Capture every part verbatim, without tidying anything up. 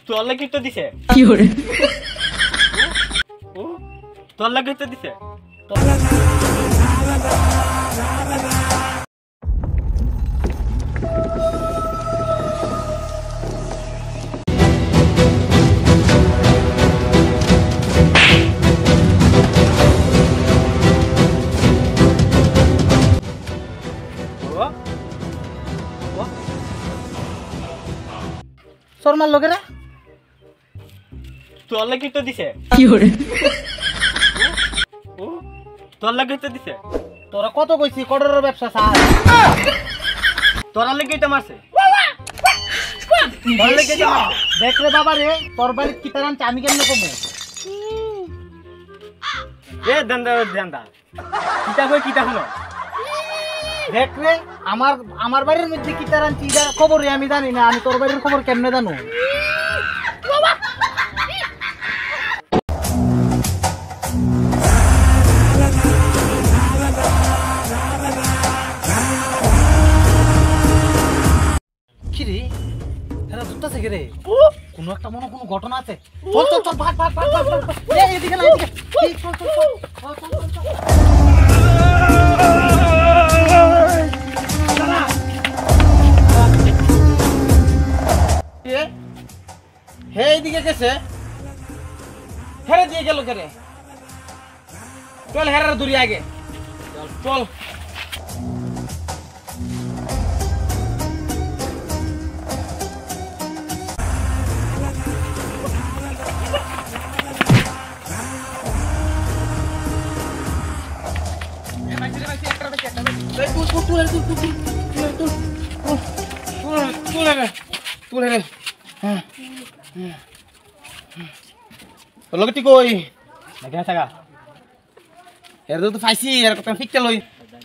তোর লাগি তো দিছে কি করে তোর লাগি তো দিছে শর্মার লোকেরা তোর লাগি তো দিছে কি করে তোর লাগি তো দিছে তোরা কত কইছি কটরের ব্যবসা স্যার তোর লাগি তো মারছে তোর লাগি তো দেখ রে বাবা রে তোর বাড়ি কি তার আনছে আমি কেমনে কমু এ দন্দা দন্দা কিতা কই কিতা হলো দেখ রে আমার আমার বাড়ির মধ্যে কি তার আনছি এটা খবর আমি জানি না আমি তোর বাড়ির খবর কেমনে জানো কোনো একটা মনে কোনো ঘটনা আছে চল চল চল ভাগ ভাগ ভাগ ভাগ এই এদিকে না এদিকে এই চল চল চল চল চল চল দাঁড়া এ হে এদিকে গেছে হেরে দিয়ে গেল কেরে চল হেরার দূরে আগে চল চল লগটি কই দেখা থাকা এর তো ফাইছি এর কথা ফিকতে লই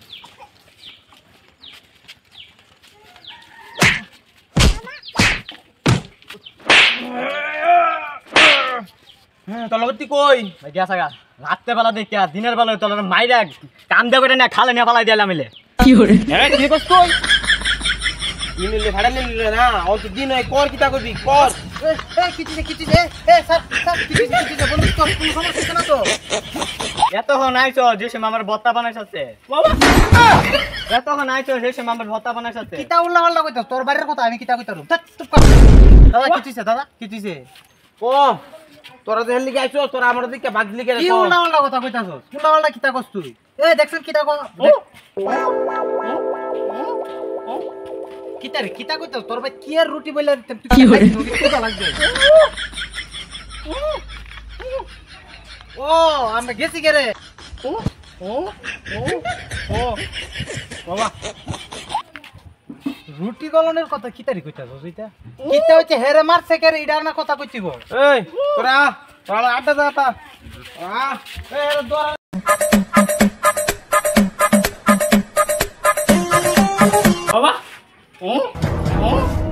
হ্যাঁ তোর লগটি কই দেখা থাকা রাতে বেলা দেখিয়া দিনের বেলা তোর মাইরা কাম দে করে না খালে না ফালাই দিলাম মিলে কি করে হ্যাঁ কি করছ তুই ইনিলে ভাড়া নিলে না অন তো দিন হয় কর কিটা করবি কর এ এ কিটি কিটি এ এ স্যার স্যার কিটি কিটি বন্ধ কর কোনো সমস্যা না তো এতক্ষণ আইছো যে সময় আমার ভত্তা বানাইছে বাবা এতক্ষণ আইছো যে সময় আমার ভত্তা বানাইছে কিটা উল্লা পাল্লা কইতা তোর বাড়ির কথা আমি কিটা কইতারু চুপ কর দাদা কিটিছে দাদা কিটিছে ও তোরা যে হেলি আইছো তোরা আমার দিকে ভাগলি কে কি উল্লা পাল্লা কথা কইতাছস উল্লা পাল্লা কিটা কস তুই এ দেখছ কিটা কো কিটারে কিটা কইতাছ তোর ভাই কি আর রুটি বইলা তুই কিটা লাগবে ও আমরা গেছি কে রে ও ও ও বাবা রুটি গলনের কথা কিতারি কইতাছ ওইটা কিতা হইছে হেরে মারছে কে রে ইডার না কথা কইতিব এই তোরা তোরা আড্ডা দাতা আ এ হেরে দোয়া বাবা ও ও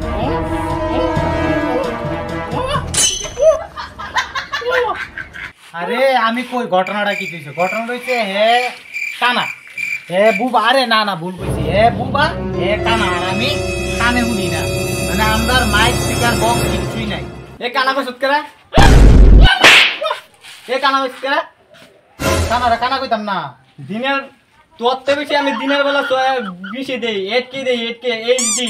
আরে আমি কই ঘটনাটা কি কইছো ঘটনা হইছে হে কানা হে বুবা আরে না না ভুল কইছি হে বুবা হে কানা আর আমি কানে শুনি না মানে আমরার মাইক স্পিকার বক্স কিছুই নাই এ কানা কইছত করে এ কানা কইছত করে কানারা কানা কইতাম না দিনের তোর তো বেশি আমি দিনের বেলা তো বেশি দেই এইট কি দেই এইট কে এইচডি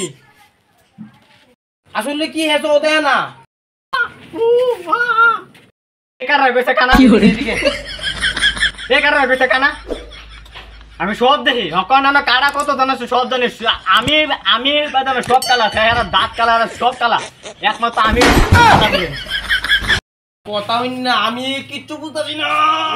আসলে কি হেছো ওদে না একার কইছে কানা এদিকে একার কইছে কানা আমি সব দেখি হকন না কাড়া কত জানাস সব জানিস আমি আমি বাদামে সব কালা চেহারা দাঁত কালা সব কালা একমাত্র আমি কথা হইন না আমি কিচ্ছু বুঝতাছি না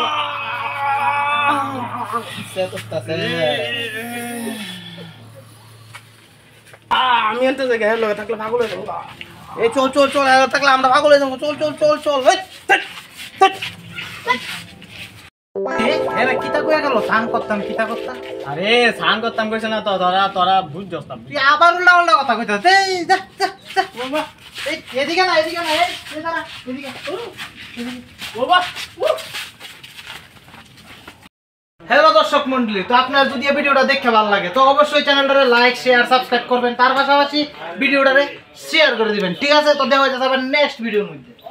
আমি এত জায়গায় লগে থাকলে পাগল হয়ে যাবো এই চল চল চল থাকলে আমরা পাগল হয়ে যাবো চল চল চল চল কিতা কইয়া গেল সান করতাম কিতা করতাম আরে সান করতাম কইছ না তো তোরা তোরা বুঝ যস্তাম তুই আবার উল্টা উল্টা কথা কইতাছ এই যা যা যা বাবা এই এদিকে না এদিকে না এই দাঁড়া এদিকে বাবা হ্যালো দর্শক মণ্ডলী তো আপনার যদি এই ভিডিওটা দেখতে ভালো লাগে তো অবশ্যই চ্যানেলটারে লাইক শেয়ার সাবস্ক্রাইব করবেন তার পাশাপাশি ভিডিওটারে শেয়ার করে দিবেন। ঠিক আছে, তো দেখা হচ্ছে আবার নেক্সট ভিডিওর মধ্যে।